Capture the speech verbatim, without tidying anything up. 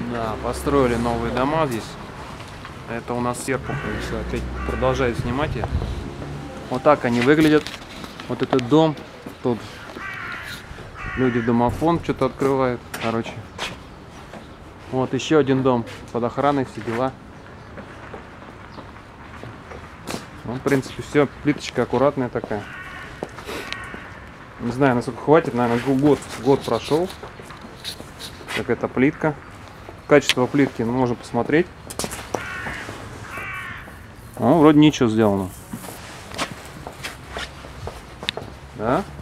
Да, построили новые дома здесь. Это у нас Серпухов. Все, опять продолжаю снимать я. Вот так они выглядят. Вот этот дом. Тут люди в домофон что-то открывают. Короче. Вот еще один дом под охраной, все дела. Ну, в принципе, все. Плиточка аккуратная такая. Не знаю, насколько хватит. Наверное, год, год прошел. Как эта плитка. Качество плитки, ну, можно посмотреть. Ну, вроде ничего сделано. Да?